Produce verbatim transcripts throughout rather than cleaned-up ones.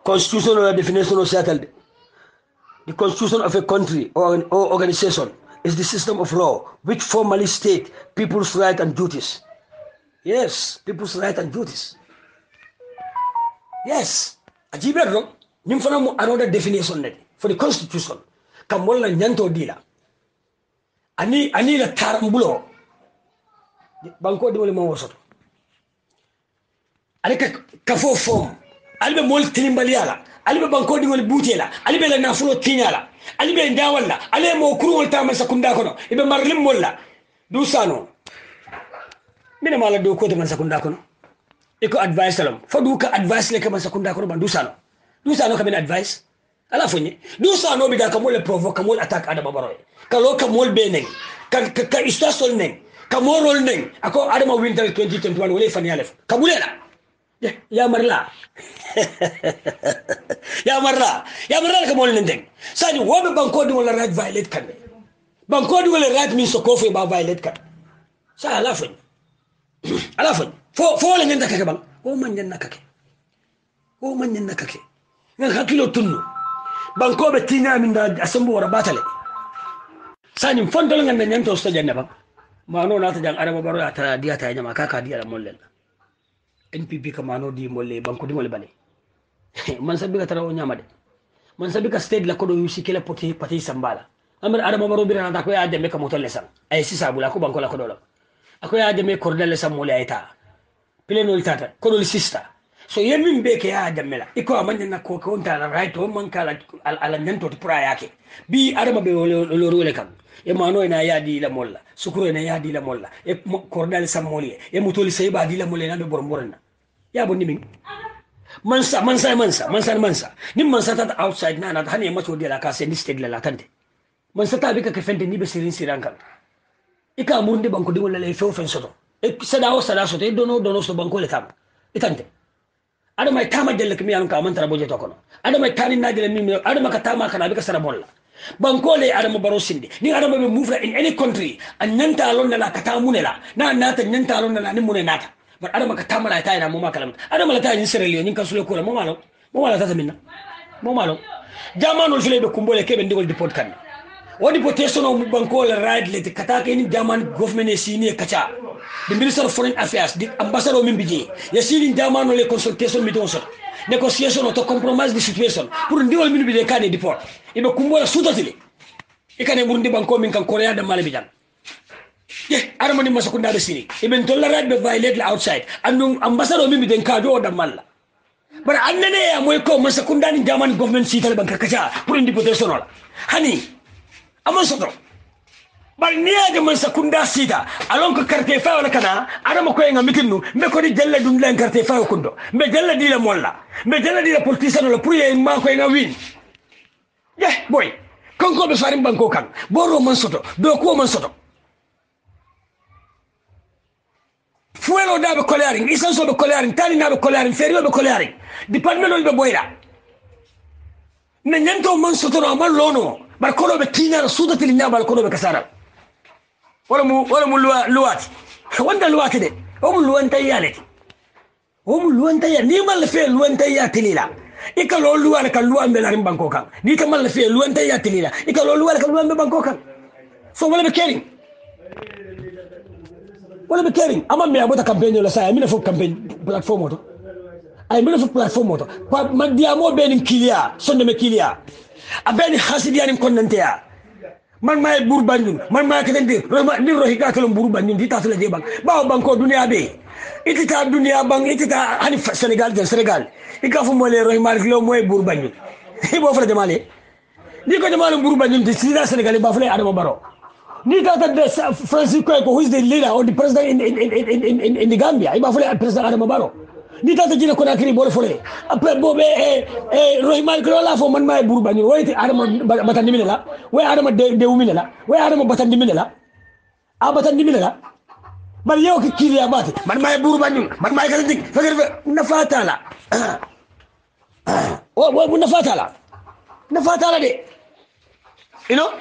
Constitution or definition of settled. The constitution of a country or, an, or organization is the system of law which formally state people's rights and duties. Yes, people's rights and duties. Yes. Ajibero, nimfana another definition for the constitution. Kamola nyanto dila. Ani ani la tarambulo. Banko di wole mo wosoto. Ali ka kafo form. Ali be mol tilimbaliala. Ali be banko di wole butela. Ali be la nafulo tinyala. Ali be ndawalla. Ali mo kurul tama sakunda kono. Ibe marlim molla. Dusano. Mina mala do ko man sakunda kono. Iko advice salam. Fodu ka advice le ka man sakunda kono ban dusano. Dusano ka ben advice. Ala fonye. Dusano bi da ka mol provoke ka mol attack Adama Barrow. Ka lo ka mol be neng. Ka ka istasol neng. Ka morol neng. Ako Adama winter twenty twenty-one wole fan yalef. Ka bulela. Ya marla. Ya marla. Ya marla ka mol neng. Sadi wobe banko di wala right violate kan. Banko di wala right min so ko fe ba violate kan. Sa ala fonye. Ala fonye. Fo fo le ngenda kake bang. O man nyen nakake. O man nyen nakake. Ngal hakilo tunno. Banko be tinya min da asambu wara batale. Sani fondol nganda nyanto sto janne bang. Mano nata jang Adama Barrow ata dia ta nyama kaka dia la mollel. N P P ka mano di molle banko di molle bale. Man sabi ka tarawo nyama de. Man sabi ka state la kodo yusi kala poti pati sambala. Amir Adama Barrow bi nata ko ya de me ka motol lesan. Ay sisa bula ko banko la kodo la. Ako ya de me kordel lesan molle ayta. Pleno tata kodo li sista. So yemin be ke ya jamela iko amanya na ko ko ta right o man kala ala nyanto to pra yake bi Adama be lo role kam e mano ina ya di la molla sukuro ina ya di la molla e kordal samoli e mutoli seyba di la molla na be bormorna ya bonni min mansa mansa mansa mansa mansa nim mansa ta outside na na hani macho de la ka se ni state la tante mansa ta be ka ke fende ni be sirin sirankan ika murde banko di wala le fo fen soto e sada o sada soto e dono dono so banko le tam itante Adama tama jelle kimi an ka man tara boje to kono Adama tani na jelle mi Adama ka tama kana be ka sara bolla banko le Adama Barrow sindi ni Adama be move in any country an nyanta lon na ka tamunela na nata nyanta lon na ni mune nata but Adama ka tama la tay na mo makalam Adama la tay ni Sierra Leone ni kan sule ko la mo malo mo wala tata minna mo malo jamanu file be kumbole kebe ndigol deport kan wodi deportation o banko le right le kata ke ni jaman government e sini kacha the minister of foreign affairs the ambassador mimbiji ya sini jamanu le consultation meeting so negotiation to compromise the situation pour ndigol min bi de kane deport ibe kumbola sutatile ikane burundi banko min kan korea da mala bijan ye armani masakunda be sini ibe tolla right be violate la outside andum ambassador mimbi den ka do da malla bara annene ya moy ko masakunda ni jaman government sital banka kacha pour deportation la hani amon soto bal niya de man sakunda sita alon ko carte fa wala kana adama ko nga mitinu me ko di jalla dum len carte fa kundo me jalla di la molla me jalla di la politicien la pour ye ma ko nga win ye boy konko be farim banko kan boro man soto do ko man soto fuelo da be colaring isanso be colaring tani na be colaring ferio be colaring department be boyra ne nyanto man soto no amal lono bar kono be tinyara sudati li nyabal kono be kasara wala mu wala mu luwati wanda luwati de o mu luwanta yaleti o mu luwanta ya ni mal fe luwanta ya tilila ika lo luwala kan luwambe la rim banko kan ni ka mal fe luwanta ya tilila ika lo luwala kan luwambe banko kan so wala be caring wala be caring ama me abota campaign la sa mi na fo campaign platform to ay mi na fo platform to pa man diamo be nim kilia sonde me kilia abeni khasidiani konnanteya man may bur banjun man may kedendi ni rohi ka tolom bur banjun di tasla de bang bawo banko dunia be itita dunia bang itita hani Senegal de Senegal ikafu mo le rohi malik lo moy bur banjun bo fra jamale ni ko jamale bur banjun di sida Senegal ba fle Adama Barrow ni tata de Francisco ko who is the leader or the president in in in in in, in the Gambia ba fle president Adama Barrow ni tata jina ko nakiri bol fole après bobe e e rohimal ko la fo man may buru bañu woyti Adama batandi minela way Adama de de minela way Adama batandi minela a batandi minela bal yow ki kili abati man may buru bañu man may kala dik fagar na fatala o o na fatala na fatala de you know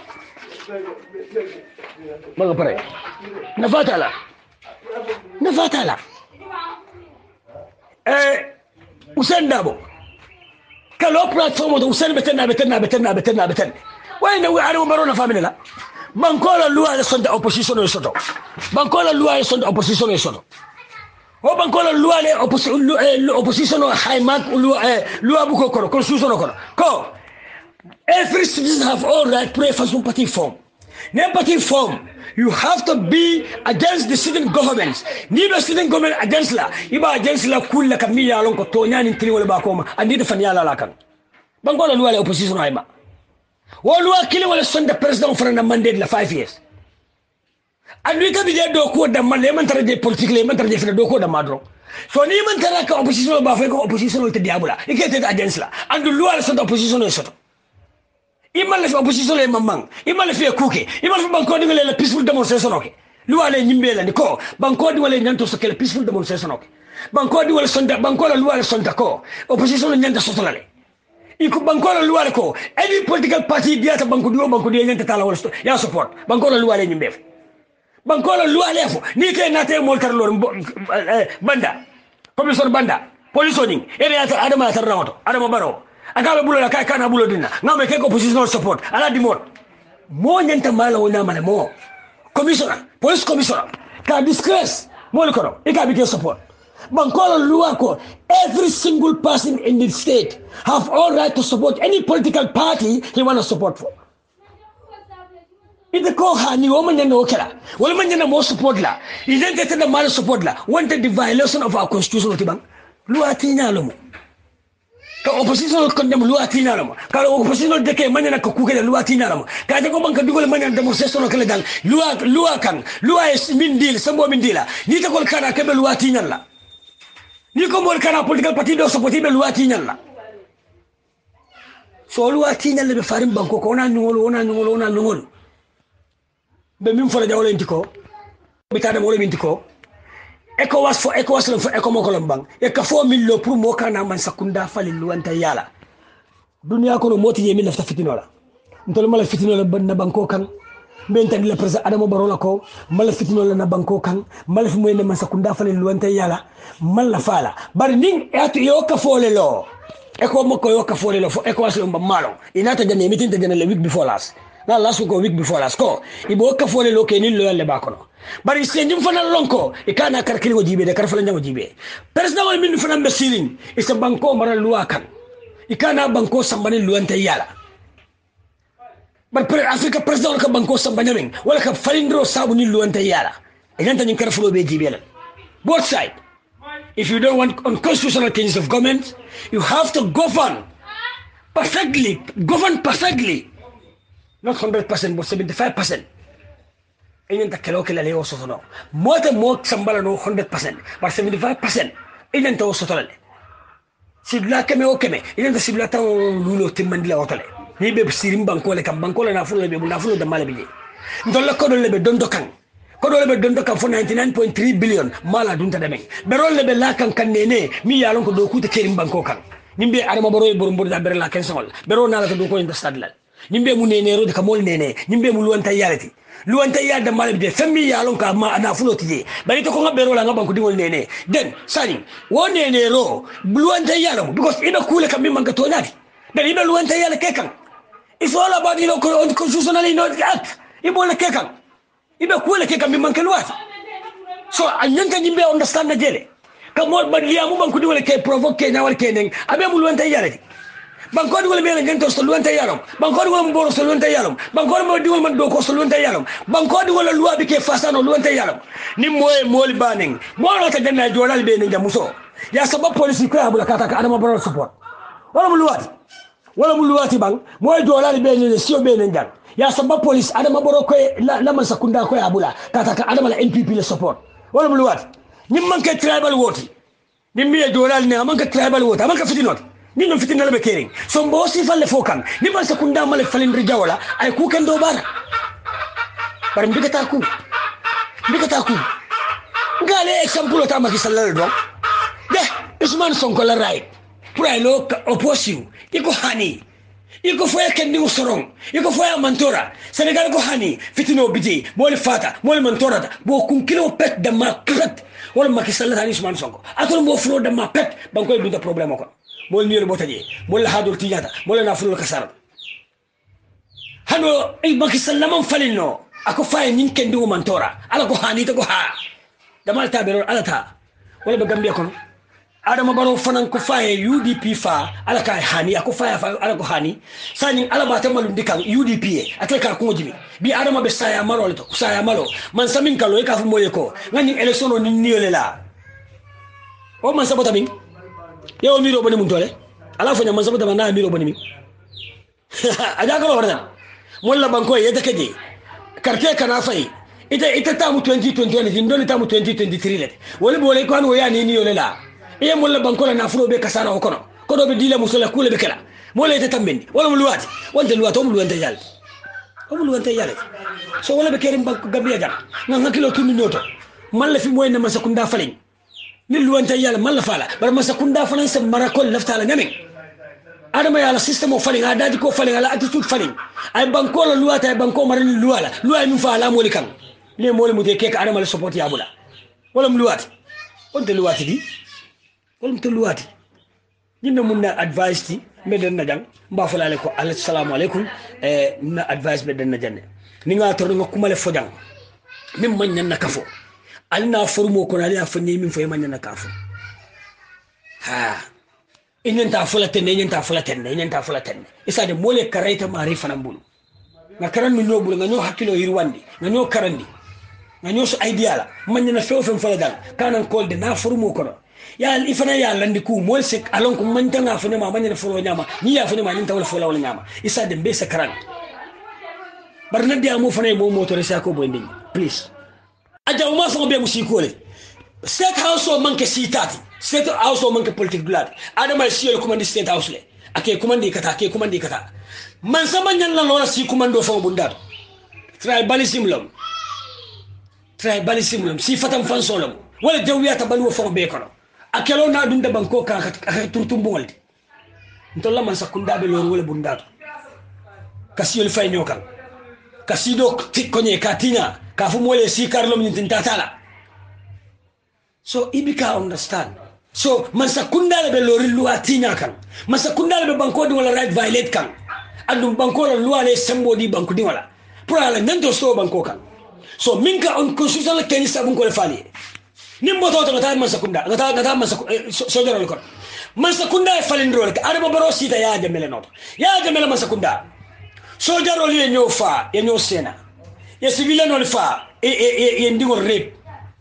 ma pare na fatala na fatala eh Ousainou Darboe كلو بلاتفورم دو سن بتنا بتنا بتنا بتنا بتنا وين هو انا مرونا فاميلي لا بانكولا لوا سند اوبوزيشن يسوتو بانكولا لوا سند اوبوزيشن يسوتو هو بانكولا لوا لي اوبوزيشن هاي مات لوا لوا بوكو كو كونستيتيوشن كو كو every citizen have all right pray for some party form ne party form you have to be against the sitting governments ni the sitting government against la iba against la kulla kamia lon ko to nyani tini wala ba ko ma andi de fan yala la kan bangola luwa le opposition ay ba wala kili wala sonda president for na mandate la five years andi ka bi do ko da man le man tara de politique le man tara de fina do ko da madro so ni man tara ka opposition ba fa ko opposition te diabula ikete against la andu luwa le sonda opposition e soto imal fi opposition le mamang imal fi kuke imal fi banko di le peaceful demonstration ok luwa le nyimbe la ni ko banko di wala nyanto so ke peaceful demonstration ok banko di wala sonda banko la luwa le sonda ko opposition le nyanta soto la le iko banko la luwa le ko any political party diata banko di banko di nyanta tala wala ya support banko la luwa le nyimbe banko la luwa le fo ni ke nate moltar lor banda commissioner banda police ning ere ata adama tar rawoto adama baro akabe bulo la kay kana bulo dina ngame ke opposition support ala di mot mo nyanta mala wona mala mo commissioner police commissioner ka disgrace mo le kono e ka bi ke support bankola luwa ko every single person in the state have all right to support any political party he want to support for ite ko hani wo man nyanda okela wala man nyanda mo support la idente te da mala support la wanted the violation of our constitution ti bang luwa ti nyalo mo ka opposition ko dem luwa tinalama ka opposition de ke manana ko kuke de luwa tinalama ka de ko banka dugol manana demonstration ko le dal luwa luwa kan luwa es min dil sambo min dila ni ta ko kana ke be luwa tinalla ni ko mol kana political party do support be luwa tinalla so luwa tinalla be farim banko ko ona nyongol ona nyongol ona nyongol be min fara jawle intiko be tade mo le intiko ECOWAS fo ECOWAS fo ECOMOCOLOM bang e ka fo millo pour mo kana man sakunda fali luwanta yala dunya ko no moti yemi lafta fitinola ntol mala fitinola ban na banko kan ben tan le president adamo barola ko mala fitinola na banko kan mala fi moy ne man sakunda fali luwanta yala mala fala bar ning atu yo ka fo le lo ECOMOCO yo ka fo le lo fo ECOWAS lo mbamalo inata jane meeting jane le week before last na last week or week before last ko ibo ka fo le lo ke ni lo yalle bakono bari sendim fana lonko e kana karkili go jibe de karfala njango jibe president wal min fana mbesirin e sa banko mara luwa kan e kana banko sambani luwanta yala bar pre afrika president ka banko sambani men wala ka falindro sabu ni luwanta yala e ganta ni karfalo be jibe la both side if you don't want unconstitutional changes of government you have to govern perfectly govern perfectly not one hundred percent but seventy-five percent inen ta kelo kala le woso no mota mo sambala no one hundred percent but seventy-five percent inen ta woso tole sibla keme o keme inen ta sibla ta lulo timmandi la wotole ni be sirim banko le kam banko le na fulo be na fulo da mala bi ndolla ko do le be dondo kan ko do le be dondo kan fo ninety-nine point three billion mala dunta de men be rol le be la kan kan nene mi yalon ko do kuta kerim banko kan nimbe adama baro e borom da ber la ken songol be ro na la ko do ko inda stadlal nimbe mu nene ro de kamol nene nimbe mu luwanta yalati luwanta yadda malbi de fammi yalon ka ma ana fulo tije bari to ko ngabbe ro la ngaba ko dingol nene den sani wo nene ro luwanta yalon because ibe kule kam min manka to nati den ibe luwanta yala kekan it's all about you know constitutionally not act ibe le kekan ibe kule kekan min manka luwata so anyanta nyimbe understand na jele kamol badiya mu banku dingol ke provoke na wal kenen abe mu luwanta yala banko di wala mena ngento so luwanta yalom banko di wala mboro so luwanta yalom banko di wala man do ko so luwanta yalom banko di wala luwa bi ke fasano luwanta yalom ni moye moli baning mo no ta ganna jolal be ninga muso ya sabab police ko abula kata ka adama baro support wala mu luwati wala mu luwati bang moye jolal be ni sio be ninga ya sabab police adama baro ko la man sakunda ko abula kata ka adama la N P P le support wala mu luwati ni man ke tribal woti ni mi jolal ne man ke tribal woti man ka fitinoti ni no fitina la be kering so mbo si falle fokan ni man sakunda male falindri jawla ay ku ken do bara bar mbigata ku mbigata ku ngale example ta maki salal do de Usman Sonko la right pour ay lo opposition iko hani iko foya ken ni usorong iko foya mantora Senegal ko hani fitino bidi mole fata mole mantora bo kun kilo pet de ma pet wala maki salal hani Usman Sonko atol mo flo de ma pet banko bi da problème ko mol ni botaje mol hadul tijata mol na fulu kasar hano ay baki sallaman falino ako fay nyin kendi wo mantora ala ko hani to ko ha damal tabero ala ta wala be gambia kon adama baro fanan ko fay U D P fa ala ka hani ako fay fa ala ko hani sani ala ba tamal ndikan U D P akle ka ko jibi bi adama be saya malo to saya malo man samin kalo e ka fu moye ko ngani election ni niole la o man sabota min yo miro boni mun tole ala fanya man sabota na miro boni min aja ko warda molla banko yete keje karte kana fay ita ita tamu twenty twenty-one ndoli tamu twenty twenty-three let wala bole ko an wo yani ni yole la e molla banko la nafulo be kasara o kono ko do be dile musula kule be kala mola ita tambendi wala mu luwati wonte luwati o mu luwante yal o mu luwante yal so wala be kerim banko gambia jam nga kilo tunu noto malla fi moy na masakunda falin ni luwante yal malla fala bar masakunda falan se marakol laftala ngamen adama yala system of falling adadi ko falling ala attitude falling ay banko la luwata ay banko maran luwala luwa min fa ala moli kan le moli mu te ke adama la support ya bula wala mu luwati on te luwati di wala mu te luwati ñinna mun na advice ti meden na jang mba fulale ko assalamu alaikum eh na advice meden na janne ni nga tor nga kumale fojang mim man ñan na kafo alna formo ko na ya fanni min fay man ñan na kafo ha inyanta fula tenne inyanta fula tenne inyanta fula tenne isa de mole karaita mari fanambulu na karan no bulu nga ñoo hakilo yirwandi nga ñoo karandi nga ñoo so idea la man na few fem fala dal kanan kolde na formo ko ya ifana ya landi ku mol sek alon ko man tanga fane ma man na folo nyama ni ya fane ma ni tawla folo wala nyama isa de be sa karan barna dia mo fane mo moto sa ko boy ndin please aja o ma fo be musiko le state house o manke sitati state house o manke politique glad adama siyo commande state house le ake commande kata ake commande kata man sama nyan la lora si commando fo bundar tribalism lom tribalism lom si fatam fanso lom wala jawiyata balu fo be kono akelo na dunda banko ka ka turtum boldi ntolla man sakunda be lor wala bundar kasiyo fay nyokan kasido tikonye katina ka fu mole si karlom ntin tatala. So ibika understand. So masa kundale be lori luwa tinya kan. Masa kundale be banko di wala right violate kan. Andum banko la luwa le sembo di banko di wala. Pura la nando sto banko kan. So minka on constitution keni sabun ko le fali. Nimbo to to ngata masa kunda. Ngata ngata masa so jaro ko. Masa kunda e fali ndrol ka adama baro sita ya jamele noto. Ya jamele masa kunda. So jaro li nyo fa, ya nyo sena. Ya civilian no fa e e e ndingo rape.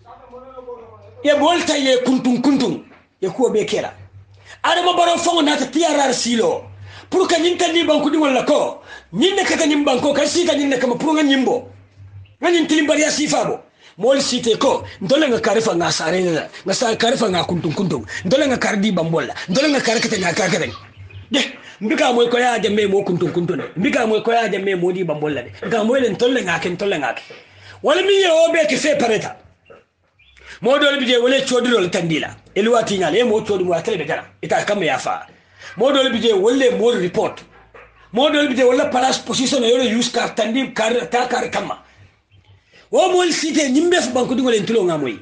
Ya bolta ye kuntum kuntum ya kuwa be kera adama baro fongo nata tiarar silo pour que nyinta ni banku di wala ko nyinne kata nyim banko ka sita nyinne kama pour nga nyimbo ngani tilimbari ya sifabo mol site ko ndole nga karifa nga sare nga sa karifa nga kuntum kuntum ndole nga kardi bambola ndole nga karakata nga karakata de mbika moy ko ya jamme mo kuntum kuntum mbika moy ko ya jamme mo di bambola de nga moy len tolle nga ken tolle nga wala mi yo be ke fe pareta modol bije wala chodiro tandila elwati nyale e mo chodu mo atele jara ita kam yafa modol bije wala mo report modol bije wala palas position yoro use card tandi kar ta kar kama wo mo site nyimbe fu banko dingole ntilo ngamoy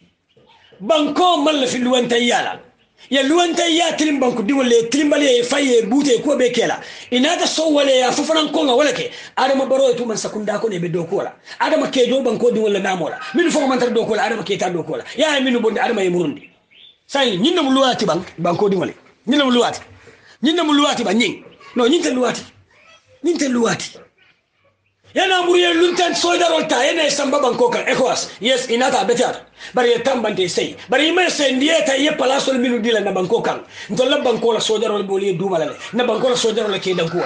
banko mal fi luwanta yala ya luwanta ya tilim banko dingole tilimbale faye bute ko be kela inata so wala ya fu fanan ko nga wala ke adama baro to man sakunda ko ne be do ko la adama ke do banko dingole namola min fo man tar do ko la adama ke ta do ko la ya minu bonde adama e murundi sai nyinna mu luwati bank banko dingole nyinna mu luwati nyinna mu luwati ba nyin no nyinta luwati nyinta luwati yana muriye luntan soldar ta yana samba banko kan ecowas yes inata better bari tambante sei bari me sendiye ta ye palasol minu dila na banko kan ntolla banko la soldar ol boli dumala le na banko la soldar la ke danko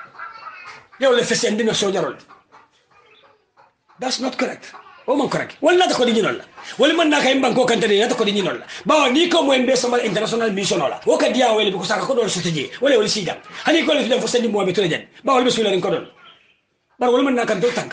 yow le fesendi na soldar. That's not correct. O man correct wala ta ko di ñinol la wala man na kay banko kan tane ta ko di ñinol la bawa ni ko mo embe sama international mission la o ka diya wala ko saka ko do sotiji wala wala sida hani ko le fi def sendi mo be tole jen bawa be sula ko don bar wala man na kan to tank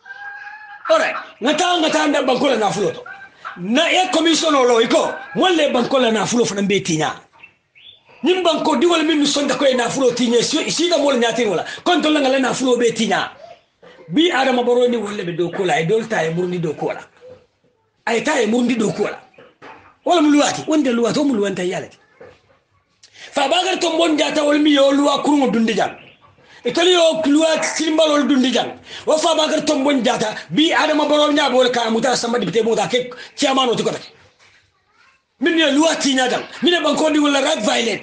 ora ngata ngata nda banko la na fulo to na e commission lo iko wala banko la na fulo fa be tinya nim banko di wala min sonda ko e na fulo tinya si da mo nyati wala kon to la ngala na fulo be tinya bi adama baro ni wala be do ko la e dolta e murni do ko la ay ta e murni do ko la wala mu luwati wonde luwati o mu luwanta yalati fa bagar to mon jata wol mi yo luwa kurmo dundi jang itali yo luwa silmalol dundi jang wo fa bagar to mon jata bi adama baro nya bol ka muta samba dibte muta ke ciamano ti ko tak min ne luwa tinya jang min ne banko di wala right violate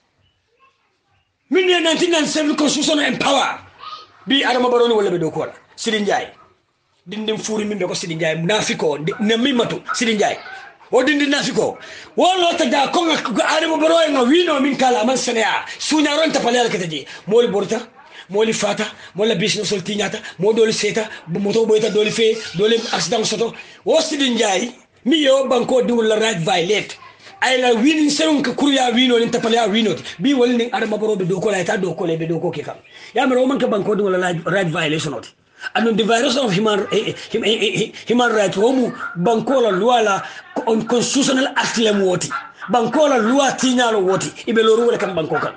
min ne nineteen ninety-seven constitution empower bi adama baro ni wala be do ko la Sidin Jai dindim furi min be ko Sidin Jai munafiko ne mimatu Sidin Jai o dindi nafiko wolo ta da ko adama baro nga wino min kala man sanaya sunya ron ta palal ketaji mol borta moli fata mola business sol tinyata mo doli seta moto boyta doli fe doli accident soto o Sidin Jai mi yo banko di wala right violate ay la winin serun ka kurya wino ni tapala wino bi wal ni adama baro be do ko la ta do ko le be do ko ke kam ya me ro man ka banko di wala right violation oti anu the violation of human human right womu banko la loi la constitutional act le woti banko la loi tinyalo woti ibe lo ro kam banko kan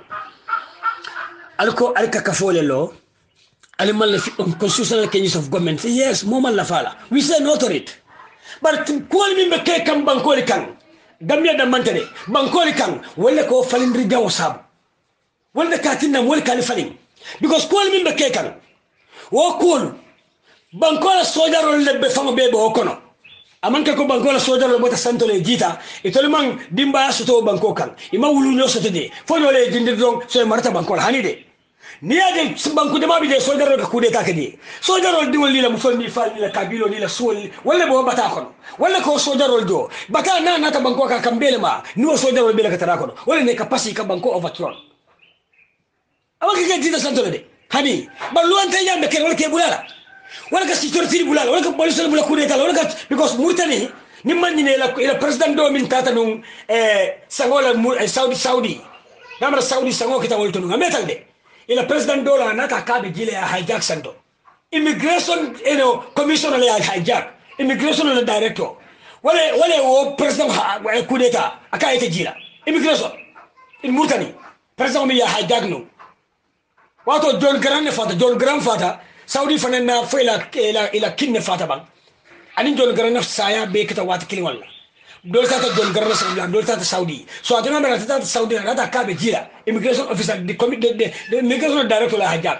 alko alka ka fole lo ali mal constitutional changes of government yes momal la fala we say not to it but ko mi be ke kam banko le kan Gambia da mantane bankoli kan wala ko falindri jaw sab wala katinna wala kan falin because kol min be kekan wo kol bankola sojaro lebbe famo bebe o kono amanka ko bankola sojaro bota santole jita e tolman dimba soto banko kan ima wulu nyo soto de fono le dindi don so marta bankola hanide niade banku de mabi de sojaro ka kude ta kedi sojaro di wali la musolmi fal la kabilo ni la sol wala bo bata kono wala ko sojaro do bata na na ta banko ka kambele ma ni wo sojaro be la ka tara kono wala ne kapasi ka banko overthrow awaki ka dita santole de hani ballo ante yambe ken wala ke bulala wala ka security bulala wala ka police bulala kude ta wala ka because murtani ni manni ne la ila president do min tata num eh sangola saudi saudi namra saudi sango kita wolto num ametal de ila president dola nata kabe gile ya hijack santo immigration you know commissioner ya hijack immigration le director wala wala wo president coup d'etat aka ite gila immigration in murtani president mi ya hijack no wato John Grant fata John Grant fata saudi fanana fela ila ila kinne fata bang ani John Grant saya be kita wat kilin wala dol tata John Grant sa dol tata saudi so atuna mera tata saudi nata kabe gila immigration officer the committee the, the immigration director la hijack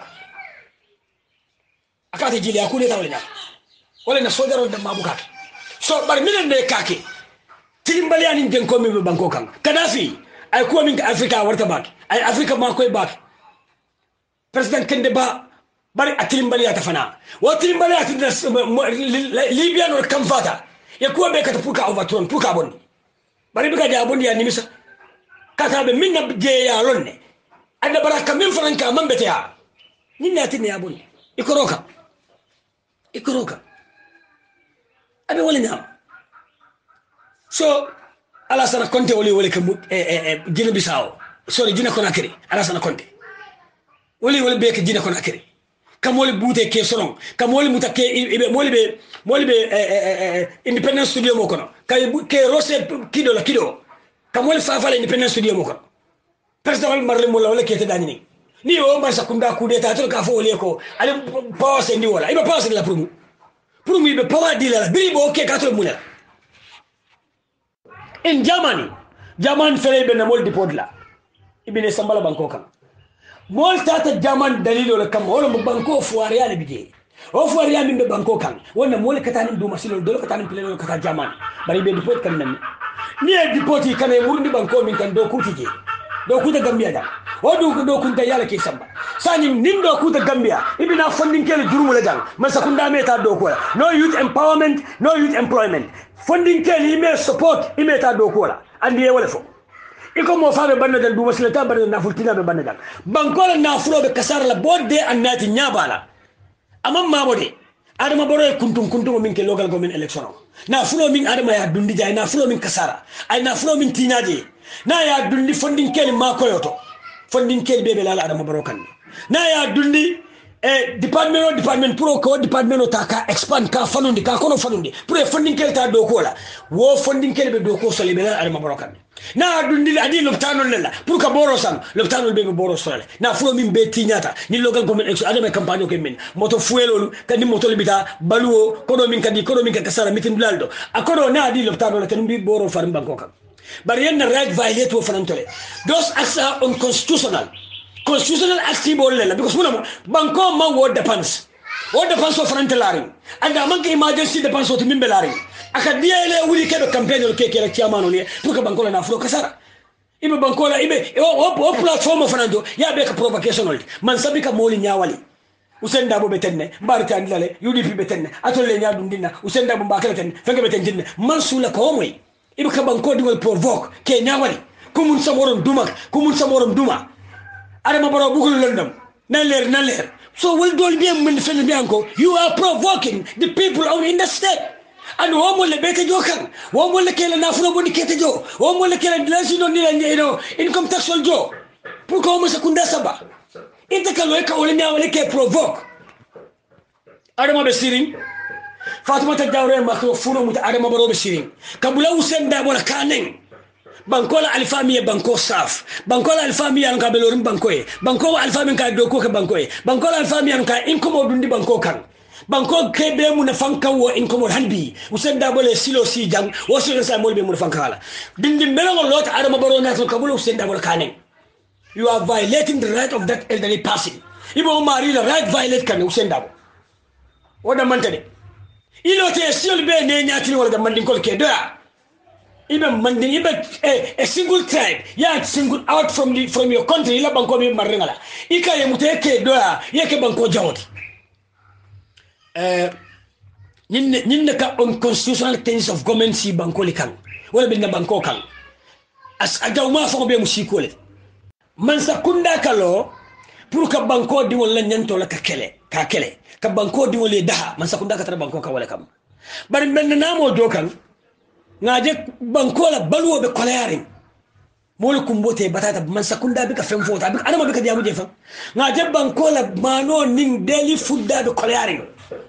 akati gila yakule tawala wala na sojaro da mabuka so bar minen ne kake timbali ani den ko mi banko kan Gaddafi ay ko min Africa warta bak ay Africa ma koy bak president kende ba bari atimbali ya tafana wa timbali ya Libya no kam fata ya ko be kata puka overthrow puka bon bari biga ja bon ya nimisa kata be minna je ya lonne anda baraka min franka man bete ya ninna tinne ya bon ikoroka ikoroka abe wala nyam so ala sana konte wali wali kam eh eh Guinea Bissau sorry Guinea Conakry ala sana konte wali wali be ke Guinea Conakry kam wali bute ke soron kam wali muta ke ibe wali be wali be eh independence studio mo kono kay ke rose kido la kido kam wali fa fa independence studio mo kono president marle mo la wala ke te dani ni ni o ba sakunda coup d'état to ka fo wali ko ale power se ndi wala ibe power se la promu pour me be power dealer biri bo ke katol muna in Germany German fere be na mol depot la ibine sambala banko kan mol tata German dalilo la kam wala mo banko fuariya le bije o fuariya min be banko kan wonna mol katani do masilo do katani pleno kata German bari be depot kan nan ni e depot kan e murundi banko min kan do kutije do kuta Gambia da o do do kunta yala ke samba sani nindo kuta Gambia ibina funding kele jurumu la jang man sakunda meta do ko no youth empowerment no youth employment funding kele ime support ime ta do ko la andi e wala fo iko mo faabe banna dal du wasilata banna na fultina be banna dal banko la na fulo be kasara la bodde annati nyabala amam mabode adama boro kuntum kuntum min ke local government election na fulo min adama ya dundi jay na fulo min kasara ay na fulo min tinaje na ya dundi funding kele ma koyoto funding kele bebe la adama boro kan na ya dundi eh department of department pro ko department o taka expand ka fanundi ka kono fanundi pro funding kele ta do ko la wo funding kele be do ko so le be la adama boro kan na dundi adi loptano lela pour ka boro san loptano be be boro sole na fulo min be tinyata ni local government election adama campagne ko min moto fuelolu kadi moto libita baluo kodo min kadi kodo min ka kasara mitin blaldo akodo na adi loptano la tan bi boro farim banko kan but yen right violate wo fanantole those acts are unconstitutional constitutional acts bolle because muna banko man wo depends wo depends wo fanantolari anda man ke emergency depends wo timbe lari aka diele wuri ke do campaign o ke ke la chairman ne pour que banko na afro kasara ibe banko la ibe o o platform fananto ya be ka provocation man sabika moli nyawali Usain Dabo betenne barita andilale U D P betenne atole nya dundina Usain Dabo mbakala ten fenge betenne mansula ko moy ibe ka banko dingol provoke ke nyawali kumun samoron duma kumun samoron duma are ma baro bugul lendam na leer na leer so will dol be mun fen be anko you are provoking the people out in the state and wo mo le bete jokan wo mo le kele na funo boni kete jo wo mo le kele dilasi no ni no income tax jo pour ko mo sekunda saba Inte kalweka olenya wale ke provoke Adama besiring Fatima Tadawre makro funo muta Adama baro besiring kabula Usain Dabo la kaneng bankola alfamiya banko saf bankola alfamiya nka belorim bankoe banko alfamiya nka doko ke bankoe bankola alfamiya nka inkomo dundi banko kan banko kebe mu na fanka wo inkomo hanbi Usain Dabo le silo si jang wo silo sa molbe mu fanka hala dindi melongo lot Adama baro na kabula Usain Dabo la kaneng You are violating the right of that elderly person. Ibo mari the right violate kan Usain Dabo. Oda mantade. Ilo te siol be ne nyati wala da mandin kol ke doya. Ibe mandin ibe a, a single tribe. Ya single out from the from your country ila banko be marengala. Ika ye mute ke doya ye ke banko jawdi. Eh ninne ninne ka unconstitutional things of government si banko li kan. Wala be na banko kan. As adawma fo be musikole. Man sakunda kalo pour que banko di wala nyanto la ka kele ka kele ka banko di wala daha man sakunda ka tara banko ka wala kam bar men namo dokan ngaje banko la balwo be kolayari mol kumbote batata man sakunda bi ka fem fota bi adama bi ka diamu je fam ngaje banko la mano ning daily food da be kolayari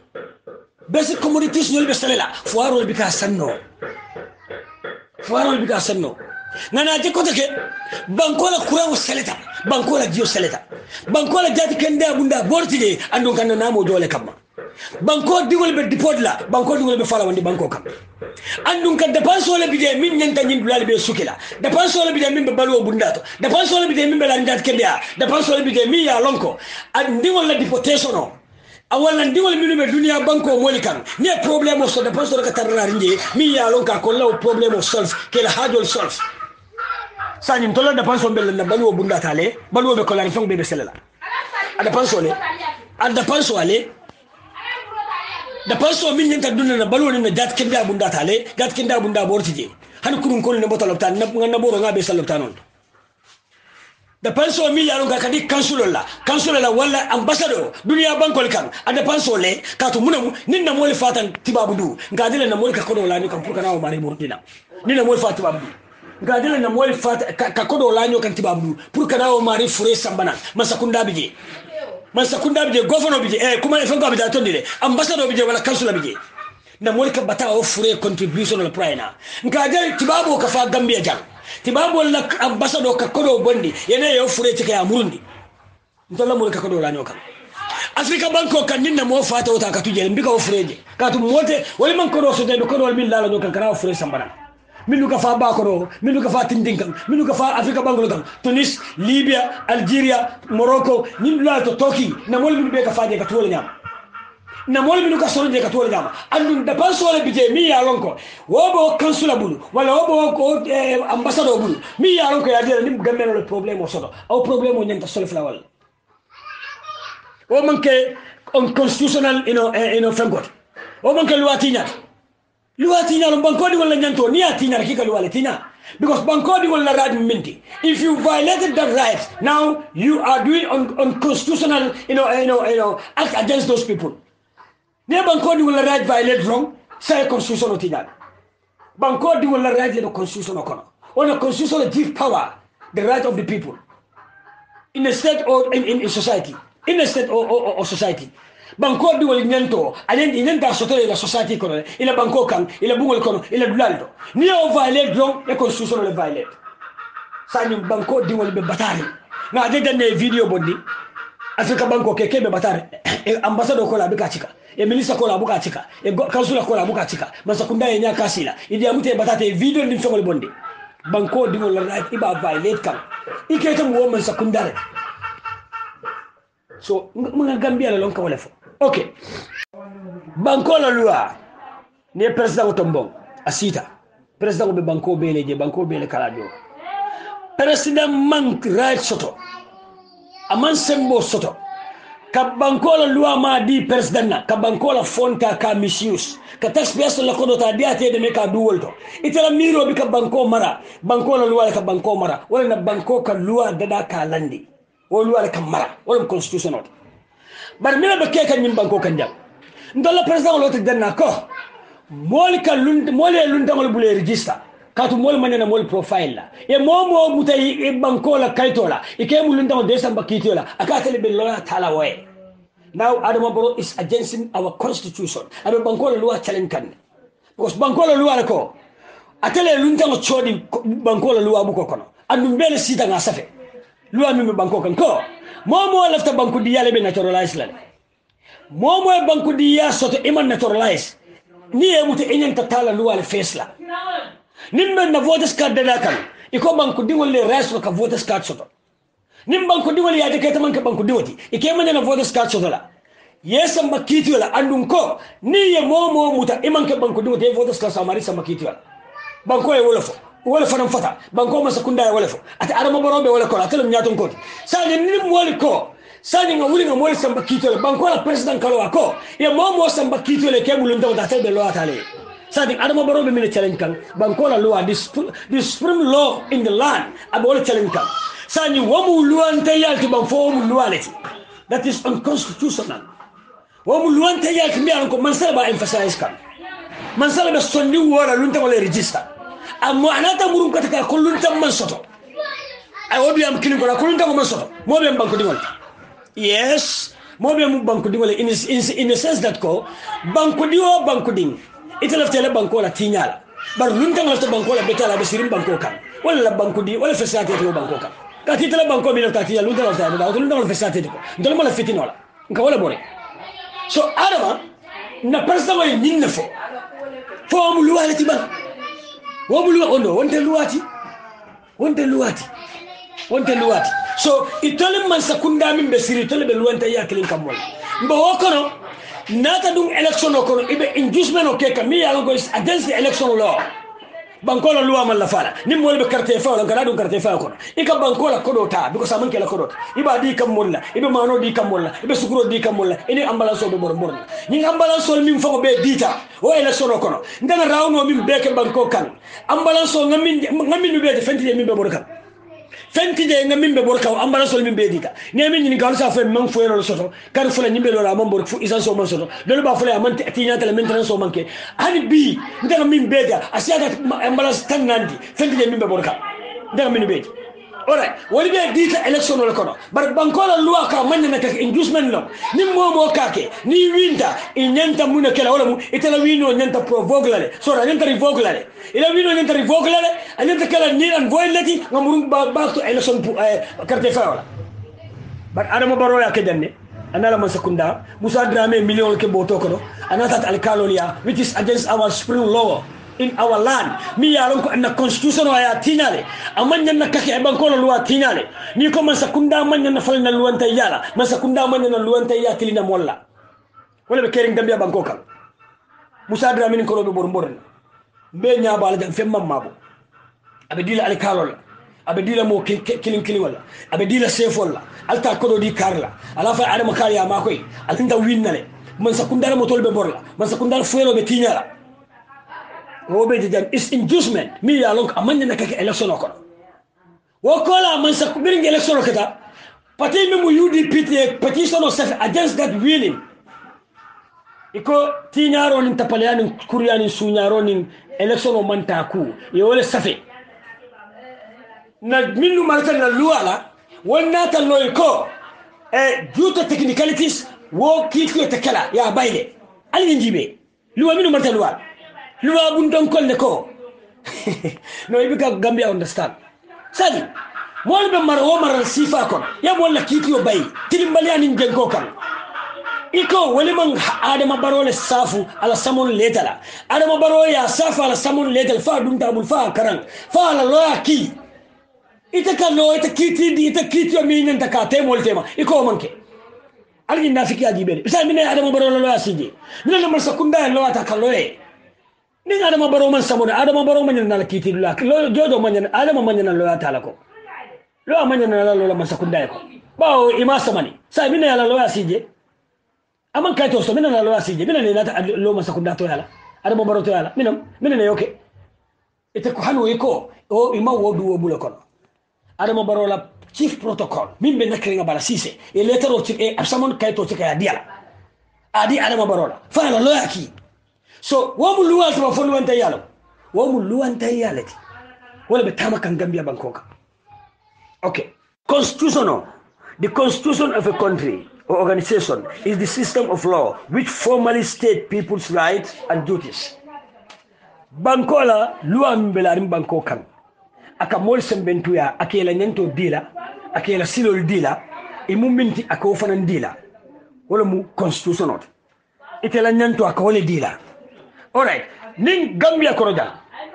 basic communities nyol be salela foirol bi ka sanno foirol bi ka sanno nana je kote ke banko la kurawo seleta banko la dio seleta banko la jati kende abunda borti de andon kan namo dole kamma banko digol be dipod la banko digol be fala wandi banko kam andon kan depense wala bide min nyanta nyin dulal be sukila depense wala bide min be balwo bundato depense wala bide min be la ndat kende ya depense wala bide mi ya lonko andingol la deportation o awala ndiwol minu be dunia banko moli kan ne problème so depense wala ka tarra nje mi ya lonka ko law problème solve ke la hajol solve Sani mtola da panso mbele na baluo bunda tale baluo be kolari fong bebe selela ada panso le ada panso ale da panso min nyanta dunna na baluo ne dat kenda bunda tale dat kenda bunda bortije han kurun kon ne botalo tan na ngana boro ngabe sallo tanon da panso mi yaro ga kadi kansulo la kansulo la wala ambassador dunia bankol kan ada panso le ka to munamu ninna moli fatan tibabudu ngadile na moli ka kodo la ni kan puka na o mari bordina ninna moli fatu babudu gadela na mol fat ka kodo lanyo kan tibabdu pour kana o mari fure sambana masakunda bije masakunda bije governor bije eh kuma ifan ko bije tondile ambassador bije wala councilor bije na mol ka bata o fure contribution la praina ngade tibabo ka fa gambia jang tibabo la ambassador ka kodo bondi yene yo fure tike ya murundi ntola mol ka kodo lanyo kan Africa banko kan ninna mo fata o ta ka tuje mbika o fureje ka tu mote wali man kodo so de kodo wal min la la kan kana o fure sambana minu ka fa bakoro minu ka fa tindinkan minu ka fa Africa bangolo kan Tunis Libya Algeria Morocco nim la to toki na mol minu be ka fa de ka tole nyam na mol minu ka solo de ka tole nyam andun da pan solo bije mi ya lonko wobo kansula bulu wala wobo ko ambassador bulu mi ya lonko ya de nim gamelo le problème o sodo au problème o nyanta solo fla wal o manke on constitutional ino ino fengot o manke luatinya Luati nyalo bankodi wala nyanto ni atinya kika luwale tina because bankodi wala right minti if you violated that right now you are doing un unconstitutional you know you know you know act against those people ne bankodi wala right violate wrong say constitution tina bankodi wala right the constitution okono on a constitution give power the right of the people in a state or in, in, in society in a state or, or, or society banko di wal nyento alen inenda soto la society kono ila banko kan ila bungol kono ila dulaldo ni o violate drone e constitution le violate sani banko di wal be batari na de den video bondi Africa banko keke be batari e ambassador ko la bika chika e minister ko la buka chika e councilor ko la buka chika masakunda yenya kasila idi amute batate video ndi fengol bondi banko dingo la right iba violate kan ikete mo woman secondary so mga Gambia la lon ka wala fo okay banko la loi ne president tombong asita president be banko bele je banko bele kala do president man right soto aman sembo soto ka banko la loi ma di president na ka banko la fonta ka misuse ka taxpayers la kodo ta diate de me ka duwolto itala miro bi ka banko mara banko la loi ka banko mara wala na banko ka loi dada ka landi o loi ka mara wala constitution not bar mi la be ke kan nim banko kan jam ndola president lo te danna ko mol ka lund mol e lund ngol bule register katu mol manena mol profile la e momo mutay e banko la kaytola e ke mul lund ngol desamba kitola akatele be loya tala way now Adama Barrow is against our constitution abe banko la loi challenge kan because banko la loi ko atele lund ngol chodi banko la loi bu ko kono andu bele sita nga safe loi mi banko kan ko momo lafta banko di yale be naturalize la momo e banko di ya soto iman naturalize ni e mutu enyen tatala loi le face la nimbe na voters card dada kan iko banko dingol le resto ka voters card soto nim banko dingol ya de kete man ka banko diwati ike man na voters card soto la yesa makiti wala andum ko ni ye momo muta iman ka banko diwati voters card samari sa makiti wala banko e wala fo wala fanam fata banko ma sakunda e wala fo ata Adama Barrow be wala ko ata lam nyaton ko sa ni nim wala ko sani nga wuli nga mole samba kitole banko la president kalo ako ye momo samba kitole ke bulun taw datel be lo atale sani Adama Barrow be mine challenge kan banko la law this this supreme law in the land abole challenge kan sani wamu luante yalti ban fo mu lualeti that is unconstitutional wamu luante yalti mi an ko man sala ba emphasize kan man sala be sonni wala lunta wala register amma anata murum kataka ko lunta man soto ay wobi am kilin ko la ko lunta ko man soto mo be banko dingol yes mobe mu banku dingole in, in, in a sense that ko banku diwo banku ding itala tele banko la tinyala bar lunta ngala banko la betala be sirim banko kan wala banku di wala fesate to banko kan ka titala banko mi la tatiya lunta la tatiya da lunta la fesate ko ndol mo la fitinola nka wala bore so Adama na president way ninna fo fo mu luwati ban wo mu luwa ondo wonte luwati wonte luwati wonte luwati so itole man sakunda min be siri tole be luwanta yakilin kamol mbo wokono nata dum election okono ibe inducement okeka mi yalo go is against the election law bankola luwa man la fala nim mo be carte fa wala ngada dum carte fa kono ika bankola kodota biko saman kala kodota iba di kamol la ibe mano di kamol la ibe sukuro di kamol la ini ambulance be bor bor ni ambulance min fa be dita o election okono ndana rawno min beke banko kan ambulance ngamin ngamin be fenti min be bor kan fenti de ngamin be bor kaw ambala sol min be dita ne min ni galu sa fe man fo yoro soto kar fula ni be lo la man bor fu isan so man soto do ba fula man ti nyata la min tan so manke hani bi ndanga min be da asiata ambala tan nandi fenti de min be bor kaw ndanga min be ora wali be dita election wala kono bar bankola loi ka man na ka inducement lo ni momo kake ni winda inyanta muna kala wala mu itala wino nyanta provoke lale so ra nyanta revoke lale ila wino nyanta revoke lale anyanta kala ni an voilati ngamurun ba ba to election pu carte fa wala bar Adama Barrow ya kedanne anala man sekunda Musa Dramé million ke boto kono anata al kalolia which is against our supreme law in our land mi yalon ko anna constitution wa ya tinale amanya na kake e banko luwa tinale ni ko man sakunda manya na falna luwanta yala man sakunda manya na luwanta ya kilina molla wala be kering Gambia banko kan Musa Dramé ko be bor bor be nya bala jam fem mamabo abe dila al kalol abe dila mo kilin kilin wala abe dila sefol la alta ko di karla ala fa Adama kariya makoy alinda winnale man sakunda mo tolbe borla man sakunda fuelo be tinyala wobe de jam is inducement mi ya lon amanya na kake election ko wokola man sa ko birin election kata parti mi mu U D P petition of self against that willing iko tinyaro nin tapaliani kuryani sunyaro nin election o manta ku ye wala safe na minu marka na luala wonna ta loyko e due to technicalities wo kitio tekala ya bayle ali njibe luwa minu marka luala luwa bundon kolle ko no ibika Gambia understand sadi wol be mar o mar sifa kon ya wala kitio bay tilimbali anin jenko kan iko wali man adama baro le safu ala samon letala adama baro ya safu ala samon letal fa dum tabul fa karang fa ala loya ki ita kallo ita kiti di ita kiti o minen ta ka temol tema iko manke algi nafiki ajibe bisa mine adama baro lo asije mine no marsa kunda lo ata kallo e ni adama baro man samon adama baro man na kiti la lo jodo man adama man na lo ata la ko lo man na la lo marsa kunda ko bawo ima samani sa mine ala lo asije aman kaito so mine na lo asije mine ne na lo marsa kunda to yala adama baro to yala mine mine ne yoke ite ko hanu iko o ima wodu wo bulo kono adama baro la chief protocol min be nakringa bala sise e letero ci e absamon kayto ci kaya diala adi adama baro la fa la loyaki so wo mu luwa to fo luwanta yalo wo mu luwanta yalati wala be tama kan gambia bankoka okay constitution the constitution of a country or organization is the system of law which formally state people's rights and duties bankola luwa mbelarim bankokan aka mol sembentuya akela nyanto dila akela silol dila e muminti aka fanan dila wala mu constitution itela nyanto aka wala dila all right nin gambia koroda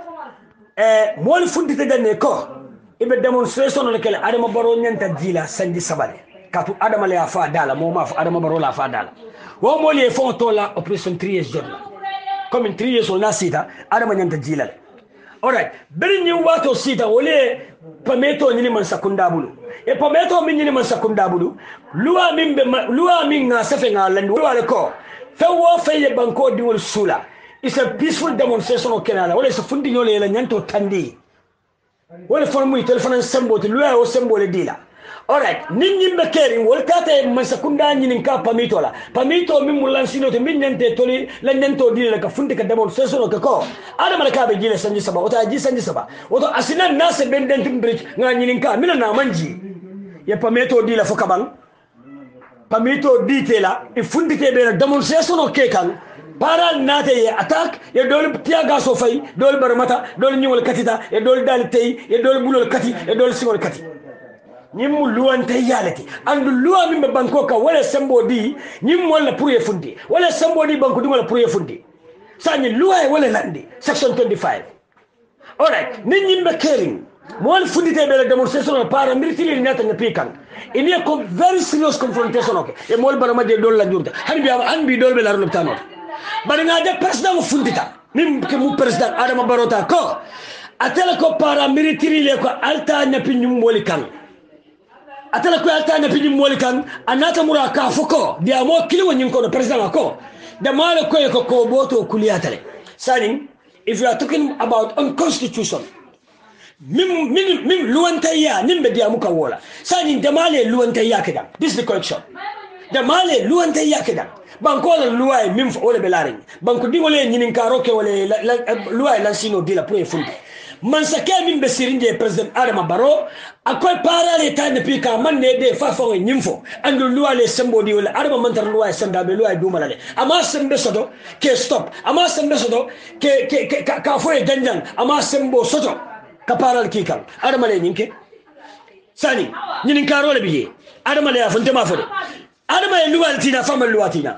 eh mol fundite danne ko ibe demonstration le kala adama baro nyanta dila sandi sabale katu adama le afa dala mo ma fa adama baro la afa dala wo mol e fon to la operation three years job comme in three years on sita adama nyanta dila alright beri nyi wato sita wole pameto nyini man sakunda bulu e pameto min nyini man sakunda bulu luwa min be luwa min nga safe nga landu wala ko fe wo fe ye banko diwol sula it's a peaceful demonstration o kenala wala so fundi nyole la nyanto tandi wala fon muy telephone sembo te luwa o sembo le dila alright nin nyimbe keri wol tata man sakunda nyini ka pamito la pamito min mulansino te min nyante toli la nyanto dila ka fundi ka demonstration o ko ada malaka be jile sanji saba wata ji sanji saba wato asinan nase benden timbridge nga nyini ka mina na manji ya pamito dila fo kabang pamito ditela e fundi ke be demonstration o ke kan para nate ye attack ye dol tiaga so fay dol barmata dol nyol katita e dol dal tay e dol bulol kati e dol singol kati ñimmu luwante yalati andu luwa min be banko ka wala sembo di ñim wala pour ye fundi wala sembo di banko di wala pour ye fundi sani luwa wala landi section twenty-five all right ni ñimbe caring mo wal fundi te be la demonstration para military nata nga pikan il y a comme very serious confrontation okay e mo wal barama de dol la jurta han bi an bi dol be la loptano bari nga de president fundita nim ke mu president adama barota ko atela ko para military le ko alta nyapi ñum woli kan atala ko alta na pidi moli kan anata mura ka foko dia mo kili wonyin ko president ko de mala ko ko ko boto kuliyatale sani if you are talking about unconstitution mim mim mim luwantaya nimbe dia muka wola sani de male luwantaya kida this is the correction de male luwantaya kida banko la luwa mim fo ole belare banko di wole nyinin karo ke wole luwa la sino di la pour fundi man sake min be sirinje president adama baro akoy parale tan pika man ne de fa fo nyimfo andu luwa le sembo di wala adama man tar luwa senda be luwa duma la le ama sembe soto ke stop ama sembe soto ke ke ka fo e danjang ama sembo soto ka paral kikal adama le nyinke sani nyinin karo le biye adama le afante ma fo de adama le luwa tina fama luwa tina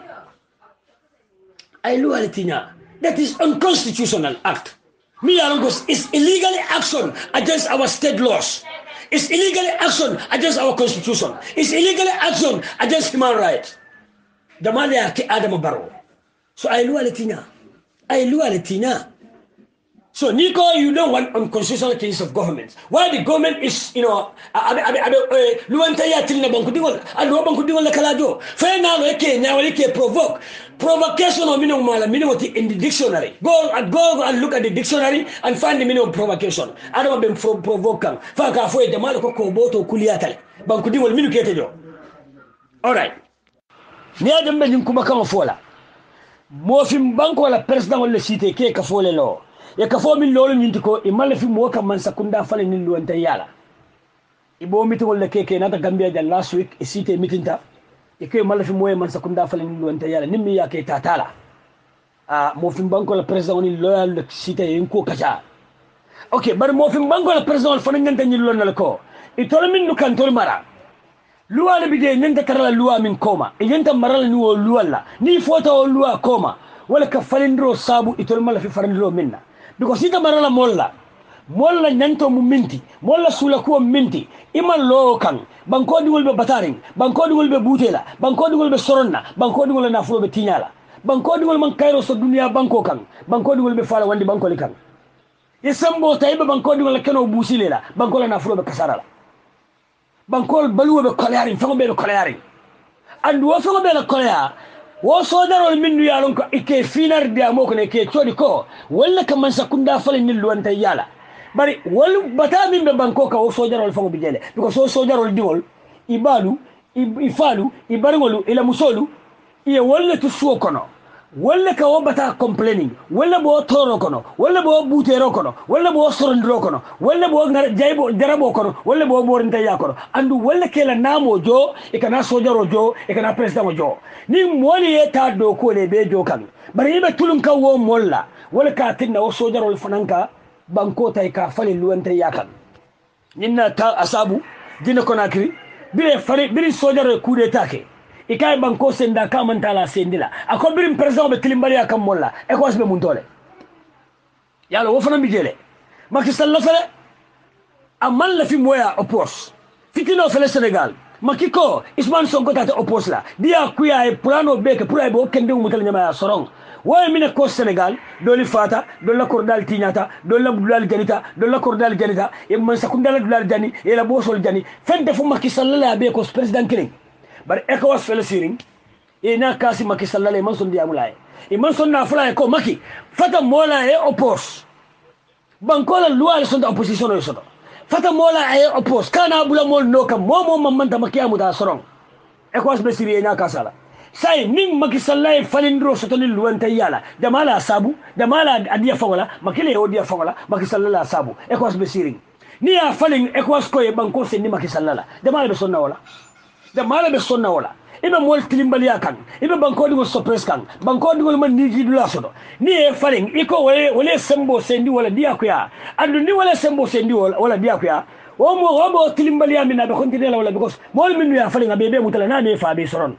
ay luwa tina that is unconstitutional act. Me is illegal action against our state laws. It's illegal action against our constitution. It's illegal action against human rights. The man there ke Adam Barrow. So I lu aletina. I lu aletina. So Nico, you don't want unconstitutional cases of government. Why the government is, you know, abe abe abe luantaya tilna banku dingol, ando banku dingol la kalajo. Fe na lo eke nya wale ke provoke. Provocation of meaning mala meaning in the dictionary. Go and go and look at the dictionary and find the meaning of provocation. I don't been from provoking. Faka fo de mal ko ko boto kuliyatale. Banku dingol minu kete jo. All right. Ni adam be kuma kan fola. Mo fi banko la president wala cité ke ka fole lo. Ya kafo min lolu nyinti ko e malafi mo kam man sakunda fale nin luwanta yala ibo meeting wala keke nata Gambia ja last week e cité meeting ta e ke malafi mo man sakunda fale nin luwanta yala nimmi ya ke tatala ah mo fi banko la president woni loyal cité en ko kaja okay bar mo fi banko la president fane nyanta nyil lon ko e tol min nu kan tol mara luwa le bije nyanta tarala luwa min koma e nyanta marala ni wo luwa la ni fota wo luwa koma wala ka falindro sabu itol mala fi farandro minna because ita marala molla molla nyanto mu minti molla sula ko minti iman lo kan banko di wolbe bataring banko di wolbe butela banko di wolbe soronna banko di wolbe nafulo be tinyala banko di wolbe man kayro so dunya banko kan banko di wolbe fala wandi banko li kan yesambo taybe banko di wolbe keno busilela banko la nafulo be kasarala banko baluwo be kolayari fango be kolayari andu wo fango be la kolaya wo sodarol minnu yalon ko ike finar dia mo ko ne ke chodi ko walla kam man sakunda fale ni luwanta yala bari wol bata min be banko ka wo sodarol fango bi jele because so sodarol diwol ibalu ifalu ibarngolu ila musolu iye walla to suo kono walla ka wo bata complaining walla bo toro kono walla bo butero kono walla bo sorondro kono walla bo ngar jaybo jarabo kono walla bo borinta ya kono andu walla kela namo jo e kana sojaro jo e kana president jo ni moli e ta do ko le be jo kan bari be tulum ka wo molla walla ka tinna wo sojaro fananka banko tay ka fali luwanta ya kan ninna ta asabu dina konakri bire fali bire sojaro coup d'état ke ikay banko senda ka man tala sendila ako birim president be tilimbali akam molla e ko asbe mun tole yalla wo fana mi jele Macky Sall fele amal la fi moya opos fitino fele Senegal Macky ko Ousmane Sonko tata opos la dia kuya e plano be ke pour ay bo kende mu tal nyama ya sorong woy mine ko Senegal doli fata dol la kordal tinyata dol la dulal janita dol la kordal janita e man sakundala dulal jani e la bosol jani fende fu Macky Sall la be ko president killing bar ECOWAS fele siring e na kasi Macky Sall le man son dia mulay e man son na fula ko Macky fata mola e opos banko la loi le son de opposition no soto fata mola e opos kana bula mol no kam momo mamman ta Macky amuda sorong ECOWAS be siri e na kasala say ning Macky Sall e falindro soto ni luwanta yala jamala sabu jamala adia fongola Macky le odia fongola Macky Sall la sabu ECOWAS be siring ni ya falin ECOWAS ko e banko sen ni Macky Sall la jamala be sonna wala da mala be sonna wala ibe mol tilimbali akan ibe banko di so press kan banko di man ni gidu la sodo ni e faring iko wala wala sembo sendi wala dia ko ya andu ni wala sembo sendi wala wala dia ko ya o mo robo tilimbali amina be kontine la wala because mol min ya faring be be mutala na ne fa be soron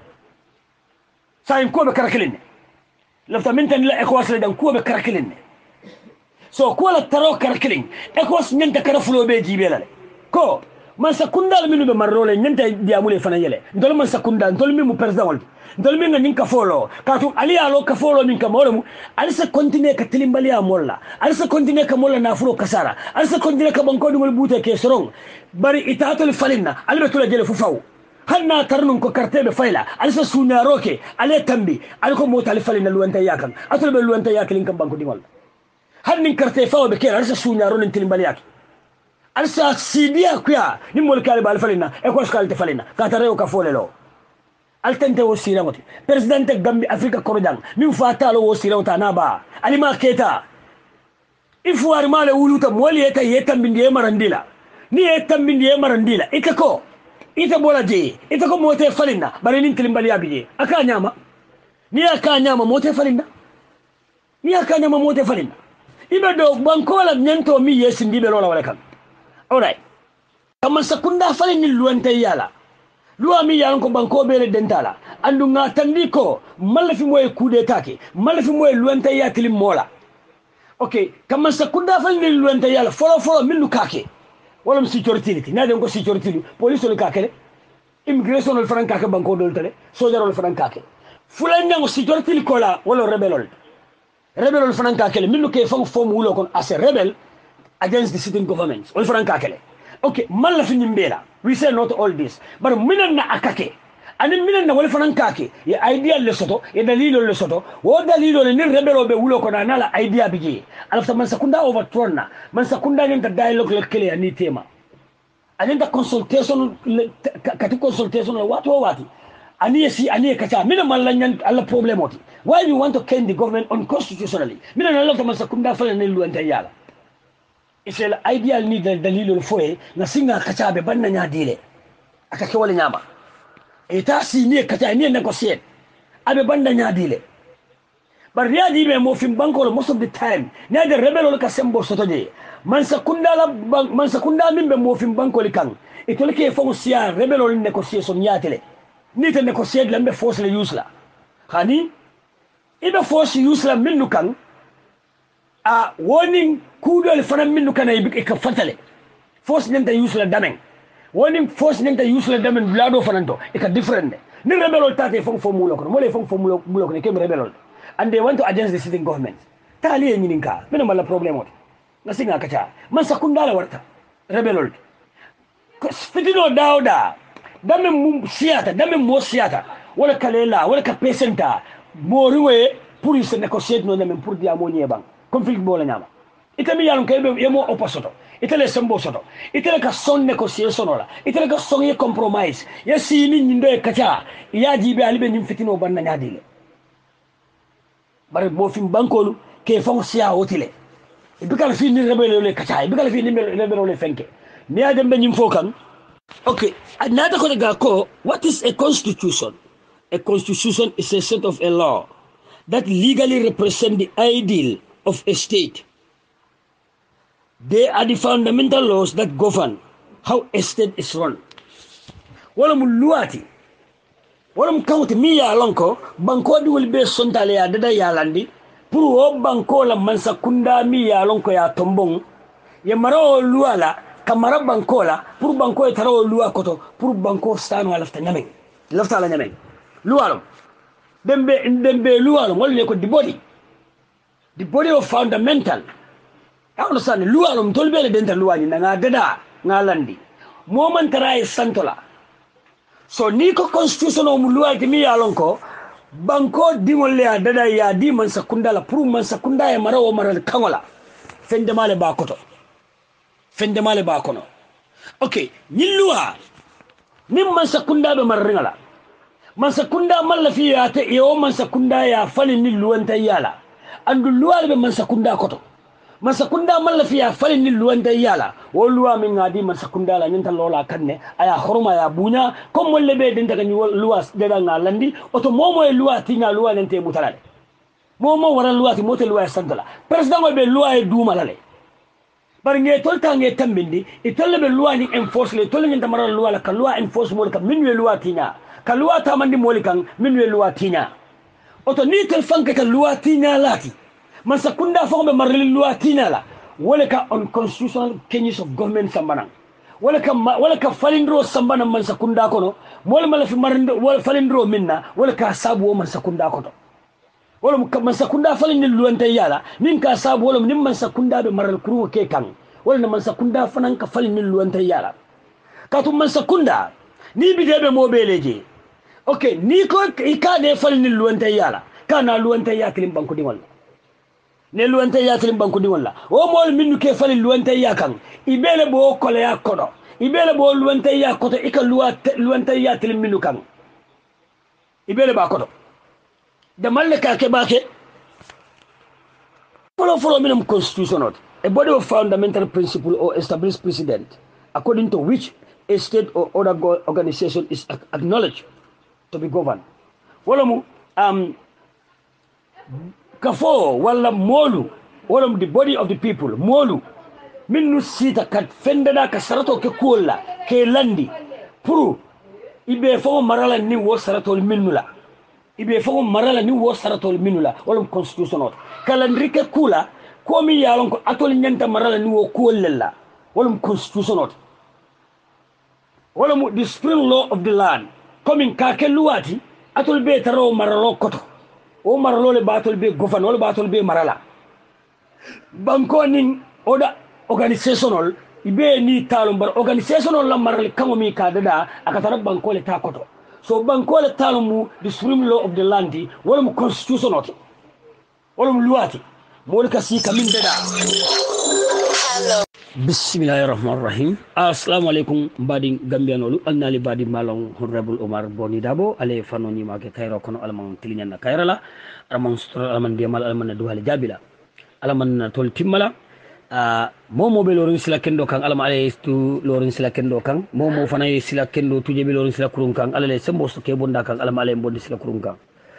sa en ko be karakelin lafta min tan la ECOWAS la dan ko be karakelin so ko la taro karakelin ECOWAS nyanta karafulo be jibela ko man sakunda minu be marrole nyanta diamule fana yele ndol man sakunda ndol mi mu president wal ndol mi ngani ka folo ka tu ali alo ka folo min ka mawlemu ali sa continue ka tilimbali amolla ali sa continue ka molla na furo kasara ali sa continue ka banko dum bute ke soron bari itatul falinna ali be tula jele fu faw hanna tarnun ko karte be fayla ali sa suna roke ali tambi ali ko mota ali falinna luwanta yakan atul be luwanta yakin kan banko dingol hannin karte faw be ke ali sa suna ronin tilimbali yakin alsa sidia kuya ni mol kale bal falina e ko skalte falina ka tare o ka folelo altente o sira moti presidente gambi afrika korodang min fatalo o sira ta naba alima keta ifu armale wuluta moli eta yeta bindi e marandila ni eta bindi e marandila ita ko ita bola je ita ko mote falina bari nin tilimbali abije aka nyama ni aka nyama mote falina ni aka nyama mote falina ibe do bankola nyento mi yesi ndibe lola wala kan. Alright. Kama sakunda fale ni luwanta yala. Luwa mi yalan ko banko bele dentala. Andu nga tandiko malafi moye kude take. Malafi moye luwanta ya tilim mola. Okay, kama sakunda fale ni luwanta yala follow follow minnu kake. Wala mi security. Na den ko security. Police le kake. Immigration le franc kake banko dol tale. Soldier le franc kake. Fulanya ngo security ko la wala rebelol. Rebelol franc kake minnu ke fang form wulo kon as a rebel against the sitting government. All franca kele. Okay, mala fini mbela. We say not all this. But minan na akake. Ani minan na wale franca ke. Ya idea le soto, ya dalilo le soto. Wo dalilo le ni rebelo be wulo kona nala idea bigi. Alafta man sakunda overthrown na. Man sakunda nenta dialogue le kele ya ni tema. Anenta consultation kati consultation le watu wa wati. Ani yesi ani kacha. Mina malanyan ala problem oti. Why you want to cane the government unconstitutionally? Mina na alafta man sakunda fale ni luanta yala. Isel ideal ni dalilo foye na singa kachabe banna nya dile akake wala nyama eta si ni kacha ni negotiate abe banda nya dile But really, me mo fin banko most of the time. Na the rebel ka sembo sotoje. Man sakunda la man sakunda min be mo fin banko li kan. Itole ke fo sia rebel negotiation yatele. Ni te negotiate la be force le use la. Hani ibe force use la minnu kan a warning kudo le fana minnu kan e ka fatale. Force nenta use la damen. Warning force nenta use la damen blado fananto. E ka different. Ni rebel tate fo fo mulo ko. Mo le fo fo mulo mulo ko ne kem rebel. And they want to against the sitting government. Tali e nyininka. Mena mala problem ot. Nasinga kacha. Man sakunda la warta. Rebel. Fitino dauda. Dame mu siata, dame mo siata. Wala kalela, wala ka pesenta. Moriwe pour se négocier no nem pour dia mo nyebang. Conflict bola nyama. Ita mi yalon kebe yemo opasoto. Ita le sembo soto. Ita le ka son négociation la. Ita le ka son ye compromise. Ya si ni nyindo e kacha. Ya jibe alibe nyim fitino banna nyadile. Bare mo fim bankolu ke fon sia otile e bikal fi ni rebelo le kacha e bikal fi ni rebelo le fenke ni adam be nyim fokan. Okay, another ko ga ko, what is a constitution? A constitution is a set of a law that legally represent the ideal of a state. They are the fundamental laws that govern how a state is run. Wala mu luati walam kawti mi ya lonko banko di wol be sontale ya dada ya landi pour o banko la mansa kunda mi ya lonko ya tombong ya maro luala kamara banko la pour banko e taro lua koto pour banko stano ala lafta nyame lafta la nyame lualo dembe dembe lualo mol ne ko di body the body of fundamental I understand lualo mtolbe le denta luani nga dada nga landi moment tara e santola. So niko constitution o muluwa kimi ya lonko banko dingole ya dada ya di man sakunda la pour man sakunda ya mara o mara kangola fende male ba koto fende male ba kono. Okay nyilluwa nim man sakunda be marringala man sakunda malla fi ya te e o man sakunda ya fali ni luwanta yala andu luwa be man sakunda koto man sakunda malla fi ya fali ni luwanta yala o luwa min ngadi man sakunda la nyanta lola kanne aya horma ya bunya comme molle be den daga ni luwa de da ngalandi oto momo e luwa tinga luwa nente mutalale momo wara luwa ti motel luwa santala president be luwa e duma lale bar nge tolta nge tambindi e tolle be luwa ni enforce le tolle ngi tamara luwa la ka luwa enforce mo ka minwe luwa tinya ka luwa tamandi moli kan minwe luwa tinya oto ni tel fanka ka luwa tinya lati man sakunda fo be marli luwa tinya la wala ka unconstitutional changes of government sambana wala ka wala ka falindro sambana man sakunda kono mol mala fi marindo wala falindro minna wala ka sabu man sakunda kono wala man sakunda falindil luwanta yala nin ka sabu wala nin man sakunda be maral kuru ke kan wala man sakunda fanan ka falindil luwanta yala ka to man sakunda ni bidebe mo beleje okay ni ko ka de falindil luwanta yala kana luwanta yaklim banko di wala ne luwanta ya tilim banku di wala o mol minnu ke fali luwanta ya kan ibele bo kole ya kodo ibele bo luwanta ya koto ika luwanta ya tilim minnu kan ibele ba kodo de malle ka ke bake follow follow minimum constitution not a body of fundamental principle or established precedent according to which a state or other organization is acknowledged to be governed wala mu um kafo wala molu wala the body of the people molu minnu sita kat fendada ka sarato ke kola ke landi pour ibe fo marala ni wo sarato minnu la ibe fo marala ni wo sarato minnu la wala constitution not calendrier ke kula komi yalon ko atol nyanta marala ni wo kolla wala constitution not wala the supreme law of the land coming ka ke luwati atol be taro maralo koto o maralo le batol be governor le batol be marala banko nin oda organizational ibe ni talum bar organizational la marali kamo mi ka dada akatara banko le takoto so banko le talumu the supreme law of the land wala mu constitution ot wala mu luwati mo le kasi kamin dada. Hello bismillahirrahmanirrahim assalamu alaikum mbadi gambianolu alnali badi malong honorable Omar Boni Dabo ale fanoni ma ke kayro kono alman tilinya kayrala alman sutra alman demal alman duhal jabila alman tol timmala a momo be lorin sila kendo kan alma ale tu lorin sila kendo kan momo fanay sila kendo tuje be lorin sila kurun kan alale sembo so ke bonda kan alma ale bondi sila kurun kan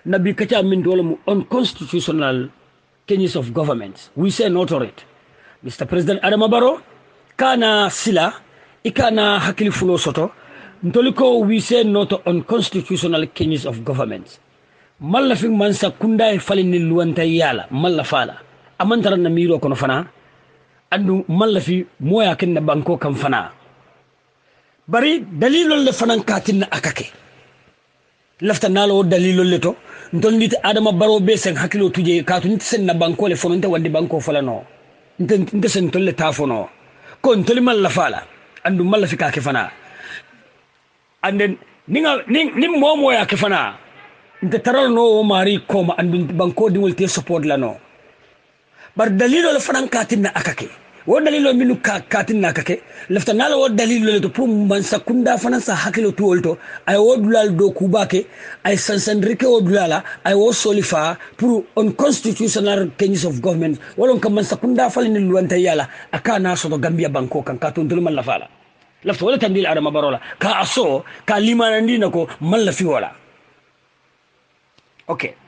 nabi kacha min dole unconstitutional changes of government. We say no to it. Mister President Adama Barrow, kana sila, ikana hakili fulo soto, ntoliko we say no to unconstitutional changes of government. Malla fi mansa kunda e falini luwanta yala, malla fala. Amantara na miro kono fana, andu malla fi moya ken na banko kam fana. Bari dalilol le fanan katin na akake. Lafta nalo dalilol le to, ntol nit Adama Barrow be sen hakilo tuje katu nit sen na banko le fononte wandi banko fala no. Nte sen tolle tafono. Ko ntoli malla fala, andu malla fi kake fana. And then ninga ning nim momo ya ke fana. Nte taral no mari koma andu banko di wolte support la no. Bar dalilo le fanan katin na akake. Wo dalilo minu ka katin na akake. Lafta nala wo dalilo le to pour man sakunda fanan sa hakilo to wolto ay wo dulal do kubake ay sansandrike wo dulala ay wo solifa pour unconstitutional changes of government wolon kam man sakunda falini luwanta yala akana so to Gambia banko kan ka ton dulmal la fala. Lafta wala tandil Adama Barrow ka aso ka limanandi nako man la fi wala. Okay.